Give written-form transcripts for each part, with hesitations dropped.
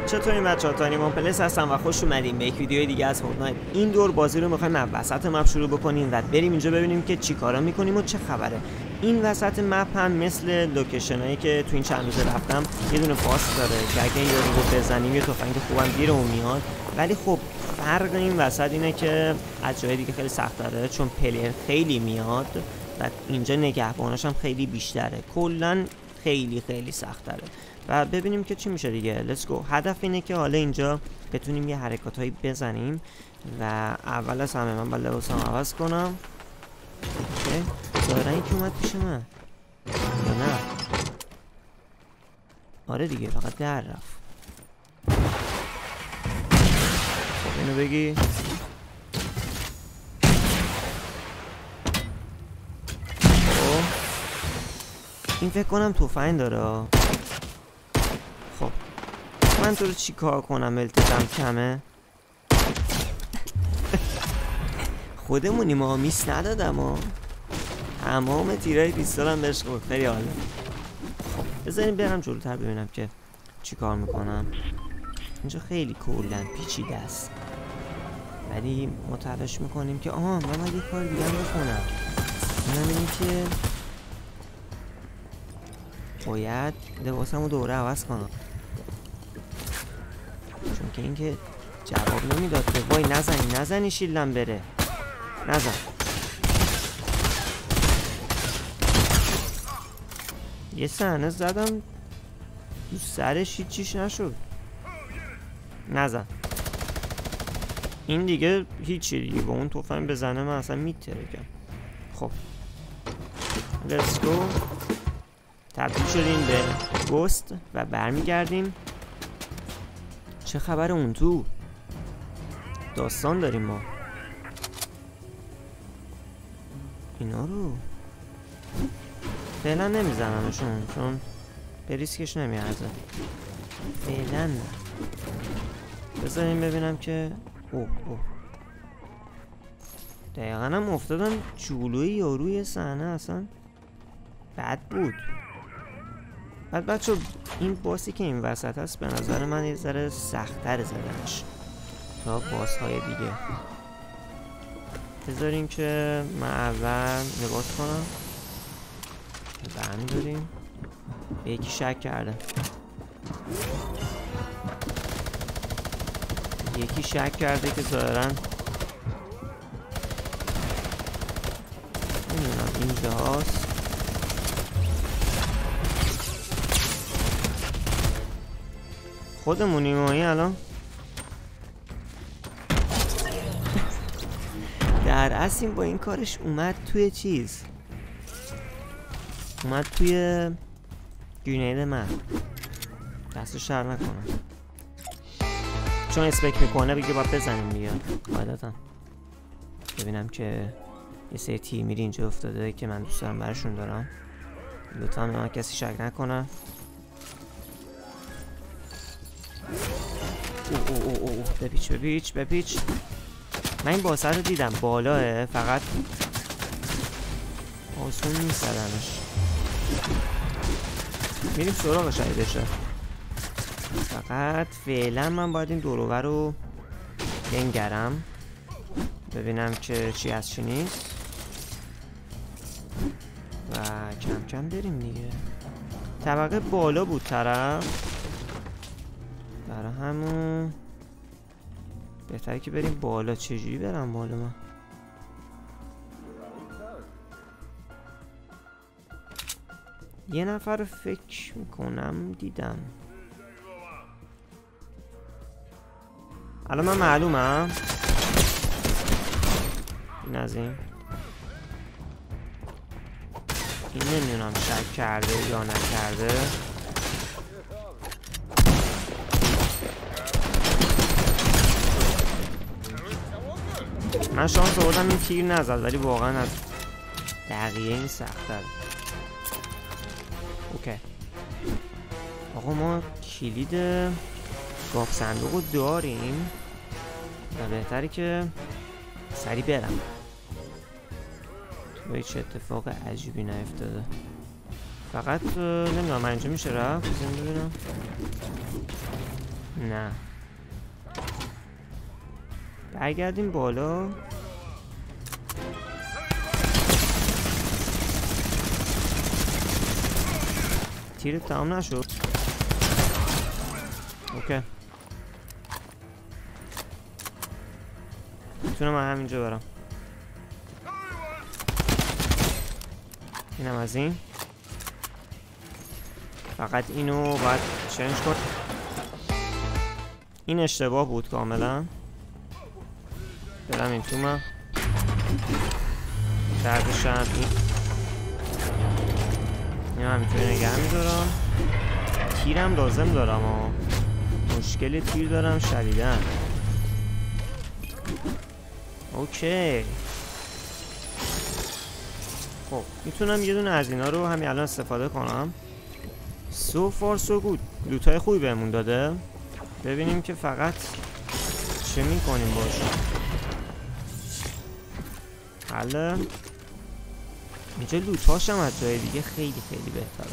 چطورین بچه‌ها؟ تانیمان پلس هستم و خوش اومدیم به یک ویدیو دیگه از فورتنایت. این دور بازی رو می‌خوایم از وسط مپ شروع بکنیم و بریم اینجا ببینیم که چی کارا می‌کنیم و چه خبره. این وسط مپ هم مثل لوکیشنایی که تو این چند روز رفتم یه دونه پاس داره که اگه این یارو رو بزنیم یه تفنگ خوبم گیرمون میاد، ولی خب فرق این وسط اینه که از جای دیگه خیلی سخت‌تره چون پلیر خیلی میاد و اینجا نگهباناش هم خیلی بیشتره. کلاً خیلی سخت‌تره و ببینیم که چی میشه دیگه. لیتس گو. هدف اینه که حالا اینجا بتونیم یه حرکاتایی بزنیم و اول از همه من باید لباسم عوض کنم. اوکی. ظاهرا یکی اومد پیش من یا نه؟ آره دیگه، فقط در رفت. خب اینو بگی. خب این فکر کنم تفنگ داره. خب من تو رو چی کار کنم؟ التزام کمه. خودمونی، ما میس ندادم ها. تمام تیرای پیستولم بهش خورد. خیلی عالی. خب بذاریم برم جلوتر ببینم که چی کار میکنم. اینجا خیلی کلا پیچیده است ولی ما تلاش میکنیم که من یه کار دیگه هم بکنم. اونم اینه که باید لباسمو دوره عوض کنم چون که اینکه جواب نمیداد که وای نزنی شیلدم بره. نزن. یه صحنه زدم تو سرش هیچیش نشد. نزن. این دیگه هیچی دیگه، با اون تفنگ بزنه من اصلا میترکم. خب let's go. تبدیل شدیم به گوست و برمیگردیم. چه خبر اون تو؟ داستان داریم ما. اینا رو فعلا نمیزنمشون چون به ریسکش نمیارزه. فعلا نه. بذاریم ببینم که اوه دقیقا هم افتادم جلوی یاروی صحنه. اصلا بد بود. بعد بچه این باسی که این وسط هست به نظر من یه ذره سخت‌تر زدنش تا باس‌های دیگه. بذاریم که من اول لباس کنم. برمی‌داریم. به یکی شک کرده. یکی شک کرده که ظاهراً نمیدونم اینجاست. خودمونیم مایی الان. در اصل این با این کارش اومد توی چیز، اومد توی گرینید من. دستو شر نکنم چون اسپک میکنه بگه باید بزنیم دیگه قاعدتا. ببینم که یه سری تیر میری اینجا افتاده که من دوست دارم برشون دارم. لطفا به من کسی شک نکنه. بپیچ. من این باسه رو دیدم بالاه، فقط آسون نیست زدنش. میریم سراغش اگه بشه. فقط فعلا من باید این دورور رو بنگرم ببینم که چی از چی نیست و کم کم بریم دیگه. طبقه بالا بود طرف، برای همون بهتره که بریم بالا. چجوری برم بالا من؟ یه نفر رو فکر میکنم دیدم. الان من معلومم این از این نمیدونم شک کرده یا نکرده. من شانس آوردم این تیر نزد ولی واقعا از دقیقه این سخت‌تره. اوکی آقا ما کلید گاف صندوق رو داریم و بهتره که سریع برم تو هیچ اتفاق عجیبی نیفتاده. فقط نمیدونم من اینجا میشه رفت. بزنیم ببینم. نه برگردیم بالا. تیرت تمام نشد. اوکی میتونم من همینجا برم. اینم از این. فقط اینو باید چنج کن. این اشتباه بود کاملا. برم این تو من دردشم این همینطوری نگه میدارم. تیرم لازم دارم ها. مشکل تیر دارم شدیدن. اوکی خب میتونم یه دونه از اینا رو همین الان استفاده کنم. So far so good. لوتای خوبی بهمون داده. ببینیم که فقط چه میکنیم باشه. حالا اینجا لوتاش هم از جای دیگه خیلی خیلی بهتره.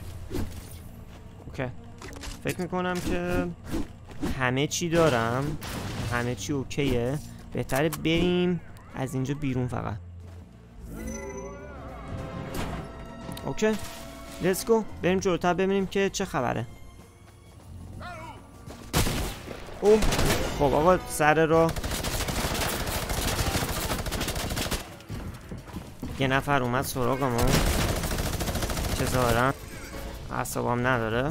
اوکی فکر میکنم که همه چی دارم. همه چی اوکیه. بهتره بریم از اینجا بیرون فقط. اوکی لیتس گو بریم جلوتر ببینیم که چه خبره. اوه خب آقا سر راه یه نفر اومد سراغمون که ظاهرا اعصابم نداره.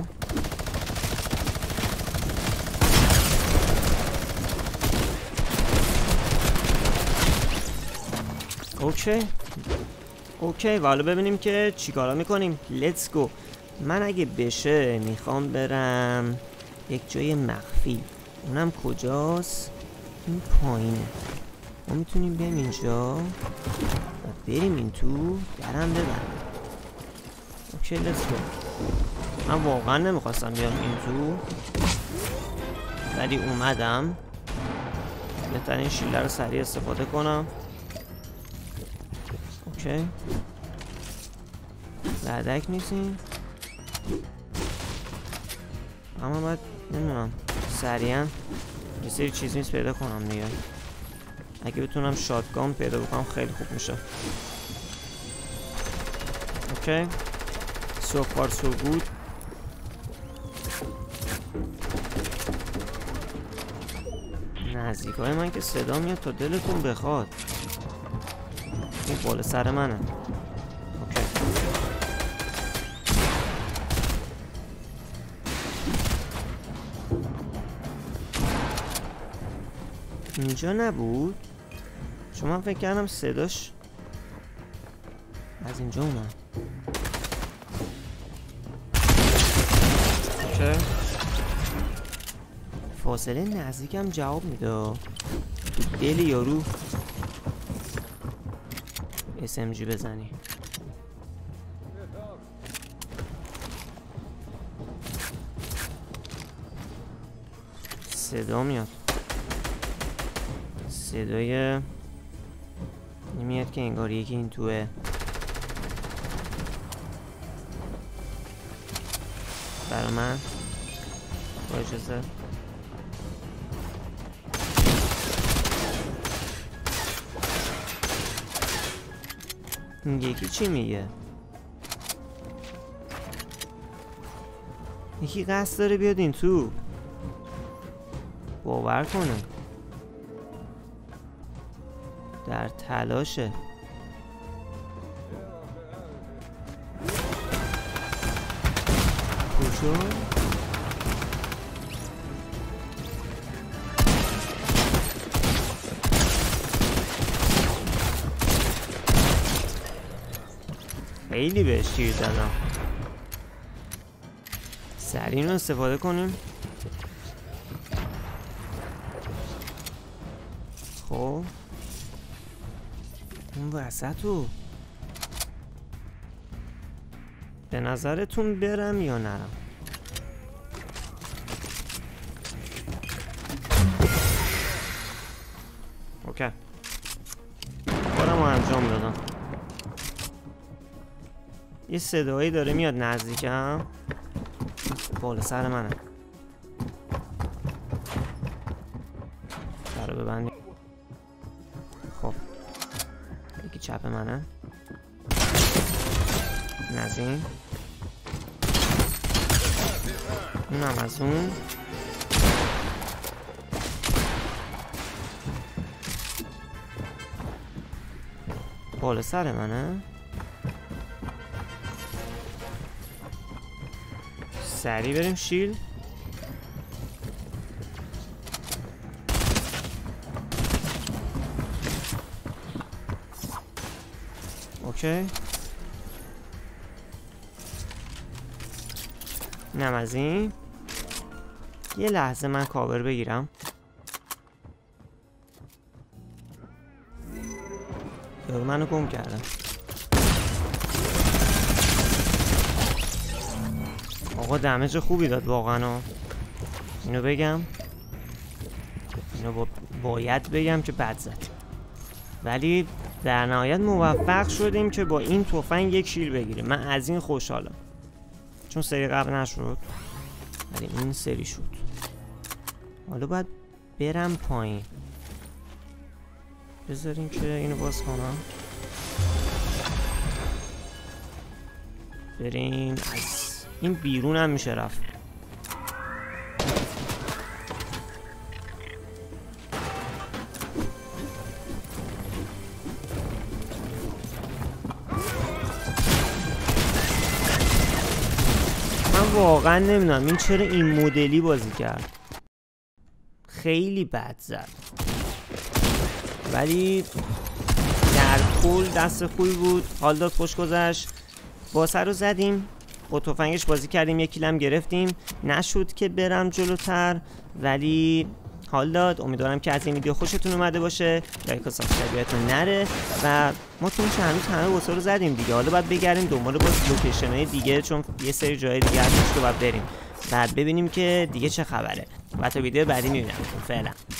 اوکی و حالا ببینیم که چیکارا میکنیم. لیتس گو. من اگه بشه میخوام برم یک جای مخفی. اونم کجاست؟ این پایینه. ما میتونیم بریم اینجا و بریم این تو درم ببرم. اوکی لیتس گو. من واقعا نمیخواستم بیام این تو ولی اومدم. بهتر این شیله رو سریع استفاده کنم. اوکی لردک نیستیم اما باید نمیدونم سریعا یه سری چیز نیست پیدا کنم دیگه. اگه بتونم شاتگان پیدا بکنم خیلی خوب میشه. اوکی so far so good. نزدیکای من که صدا میاد تا دلتون بخواد. این بالا سر منه. اوکی اینجا نبود چون من فکر کردم صداش از اینجا اومد. اوکی فاصله نزدیکم جواب میده. تو دل یارو SMG بزنی. صدا میاد. صدای نمیاد که انگار یکی این توه. برای من با اجازه این یکی چی میگه؟ یکی قصد داره بیاد این تو. باور کنه در تلاشه. کجا؟ خیلی بهش تیر زدم. سریع اینو استفاده کنیم. خب اون وسطو به نظرتون برم یا نرم؟ اوکی کارمو انجام دادم. یه صدایی داره میاد نزدیکم. بالا سر منه. رو ببندیم. خب یکی چپ منه، این از این، اونم از اون. بالا سر منه. سریع بریم شیل. اوکی، اینم از این. یه لحظه من کاور بگیرم. یارو منو گم کردم. آقا دمیج خوبی داد واقعا. اینو بگم، اینو باید بگم که بد زد، ولی در نهایت موفق شدیم که با این تفنگ یک شیل بگیریم. من از این خوشحالم، چون سری قبل نشد ولی این سری شد. حالا باید برم پایین. بذاریم که اینو باز کنم. بریم از این بیرون هم میشه رفت. من واقعا نمیدونم این چرا این مدلی بازی کرد. خیلی بد زد، ولی در کل دست خوبی بود. حال داد، خوش گذشت. باسه رو زدیم، با تفنگش بازی کردیم، یک کیل هم گرفتیم. نشد که برم جلوتر، ولی حال داد. امیدوارم که از این ویدیو خوشتون اومده باشه. لایک و سابسکرایبتون نره و ما تو همه باسه رو زدیم دیگه. حالا باید بگردیم دنبال باز لوکیشن‌های دیگه، چون یه سری جای دیگه هست که باید بریم بعد ببینیم که دیگه چه خبره. و تا ویدیو بعدی میبینم. فعلا